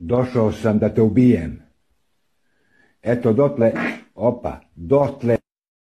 Došao sam da te ubijem. Eto dotle, dotle